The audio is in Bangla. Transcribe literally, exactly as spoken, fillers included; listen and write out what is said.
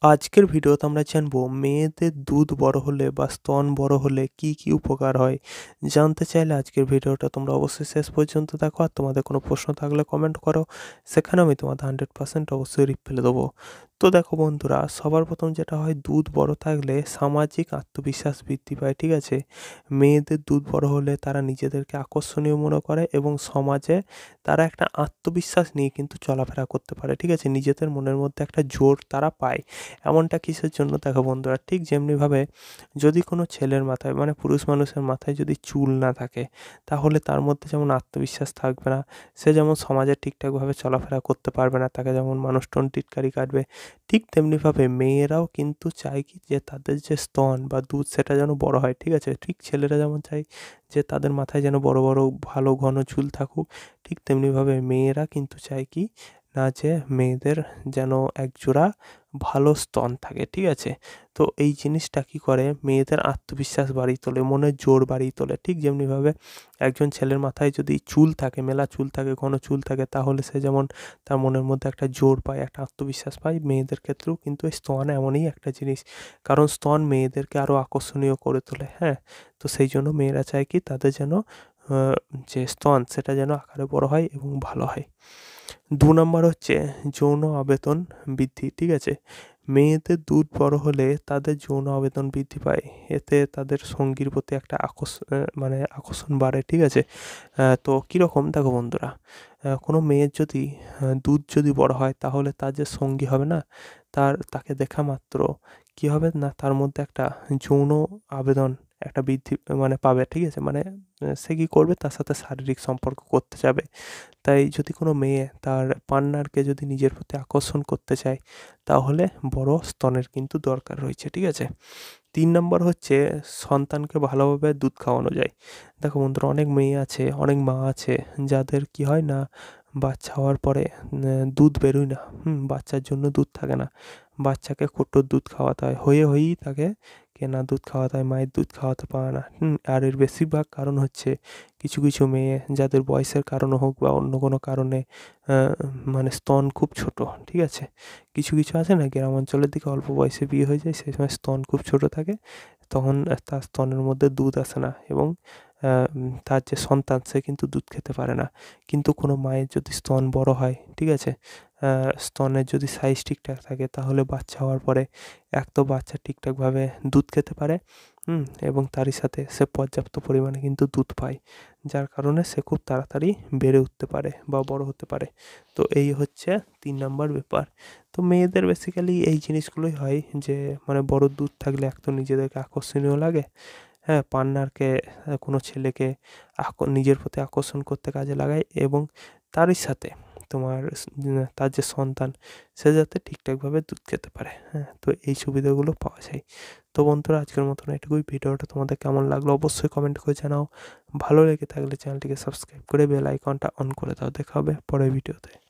আজকের ভিডিওতে আমরা জানবো মেয়েদের দুধ বড় হলে বা স্তন বড় হলে কি কি উপকার হয়। জানতে চাইলে আজকের ভিডিওটা তোমরা অবশ্যই শেষ পর্যন্ত দেখো, আর তোমাদের কোনো প্রশ্ন থাকলে কমেন্ট করো, সেখানে আমি তোমাদের হান্ড্রেড পার্সেন্ট অবশ্যই রিপ্লাই দেবো। তো দেখো বন্ধুরা, সবার প্রথম যেটা হয়, দুধ বড় থাকলে সামাজিক আত্মবিশ্বাস বৃদ্ধি পায়। ঠিক আছে, মেয়েদের দুধ বড় হলে তারা নিজেদেরকে আকর্ষণীয় মনে করে এবং সমাজে তারা একটা আত্মবিশ্বাস নিয়ে কিন্তু চলাফেরা করতে পারে। ঠিক আছে, নিজেদের মনের মধ্যে একটা জোর তারা পায়। এমনটা কিসের জন্য? দেখো বন্ধুরা, ঠিক যেমনিভাবে যদি কোনো ছেলের মাথায়, মানে পুরুষ মানুষের মাথায় যদি চুল না থাকে, তাহলে তার মধ্যে যেমন আত্মবিশ্বাস থাকবে না, সে যেমন সমাজে ঠিকঠাকভাবে চলাফেরা করতে পারবে না, তাকে যেমন মানুষ টোন টিটকারি কাটবে, ঠিক তেমনিভাবে মেয়েরাও কিন্তু চায় কি যে তাদের যে স্তন বা দুধ সেটা যেন বড় হয়। ঠিক আছে, ঠিক ছেলেরা যেমন চায় যে তাদের মাথায় যেন বড় বড় ভালো ঘন চুল থাকুক, ঠিক তেমনিভাবে মেয়েরা কিন্তু চায় কি না, যে মেয়েদের যেন একজোড়া ভালো স্তন থাকে। ঠিক আছে, তো এই জিনিসটা কী করে, মেয়েদের আত্মবিশ্বাস বাড়িয়ে তোলে, মনের জোর বাড়িয়ে তোলে। ঠিক যেমনিভাবে একজন ছেলের মাথায় যদি চুল থাকে, মেলা চুল থাকে, ঘন চুল থাকে, তাহলে সে যেমন তার মনের মধ্যে একটা জোর পায়, একটা আত্মবিশ্বাস পায়। মেয়েদের ক্ষেত্রেও কিন্তু এই স্তন এমনই একটা জিনিস, কারণ স্তন মেয়েদেরকে আরও আকর্ষণীয় করে তোলে। হ্যাঁ, তো সেই জন্য মেয়েরা চায় কি তাদের যেন যে স্তন সেটা যেন আকারে বড় হয় এবং ভালো হয়। দু নম্বর হচ্ছে যৌন আবেদন বৃদ্ধি। ঠিক আছে, মেয়েদের দুধ বড় হলে তাদের যৌন আবেদন বৃদ্ধি পায়, এতে তাদের সঙ্গীর প্রতি একটা আকর্ষণ, মানে আকর্ষণ বাড়ে। ঠিক আছে, তো কীরকম, দেখো বন্ধুরা, কোনো মেয়ের যদি দুধ যদি বড় হয়, তাহলে তার যে সঙ্গী হবে না, তার তাকে দেখা মাত্র কী হবে না, তার মধ্যে একটা যৌন আবেদন একটা বৃদ্ধি মানে পাবে। ঠিক আছে, মানে সে কী করবে, তার সাথে শারীরিক সম্পর্ক করতে যাবে। তাই যদি কোনো মেয়ে তার পার্টনারকে যদি নিজের প্রতি আকর্ষণ করতে চায়, তাহলে বড় স্তনের কিন্তু দরকার রয়েছে। ঠিক আছে, তিন নম্বর হচ্ছে সন্তানকে ভালোভাবে দুধ খাওয়ানো যায়। দেখো বন্ধুরা, অনেক মেয়ে আছে, অনেক মা আছে যাদের কি হয় না, বাচ্চা হওয়ার পরে দুধ বেরোয় না। হুম বাচ্চার জন্য দুধ থাকে না, বাচ্চাকে কোটোর দুধ খাওয়াতে হয়, হয়ে হয়েই তাকে কেনা দুধ খাওয়াতে হয়, মায়ের দুধ খাওয়াতে পারে না। হুম আর এর বেশিরভাগ কারণ হচ্ছে কিছু কিছু মেয়ে যাদের বয়সের কারণে হোক বা অন্য কোনো কারণে মানে স্তন খুব ছোট। ঠিক আছে, কিছু কিছু আছে না, গ্রাম অঞ্চলের দিকে অল্প বয়সে বিয়ে হয়ে যায়, সেই সময় স্তন খুব ছোট থাকে, তখন তার স্তনের মধ্যে দুধ আসে না এবং তার যে সন্তান সে কিন্তু দুধ খেতে পারে না। কিন্তু কোনো মায়ের যদি স্তন বড় হয়, ঠিক আছে, স্তনের যদি সাইজ ঠিকঠাক থাকে, তাহলে বাচ্চা হওয়ার পরে এক তো বাচ্চা ঠিকঠাকভাবে দুধ খেতে পারে, হুম এবং তারই সাথে সে পর্যাপ্ত পরিমাণে কিন্তু দুধ পায়, যার কারণে সে খুব তাড়াতাড়ি বেড়ে উঠতে পারে বা বড় হতে পারে। তো এই হচ্ছে তিন নম্বর ব্যাপার। তো মেয়েদের বেসিক্যালি এই জিনিসগুলোই হয় যে, মানে বড় দুধ থাকলে এক তো নিজেদেরকে আকর্ষণীয় লাগে, হ্যাঁ পার্টনারকে, কোনো ছেলেকে আক নিজের প্রতি আকর্ষণ করতে কাজে লাগায়, এবং তারই সাথে তোমার তার যে সন্তান সে যাতে ঠিকঠাকভাবে দুধ খেতে পারে। হ্যাঁ, তো এই সুবিধাগুলো পাওয়া যায়। তো বন্ধুরা, আজকের মতন এটুকুই। ভিডিওটা তোমাদের কেমন লাগলো অবশ্যই কমেন্ট করে জানাও। ভালো লেগে থাকলে চ্যানেলটিকে সাবস্ক্রাইব করে বেল আইকনটা অন করে দাও। দেখা হবে পরের ভিডিওতে।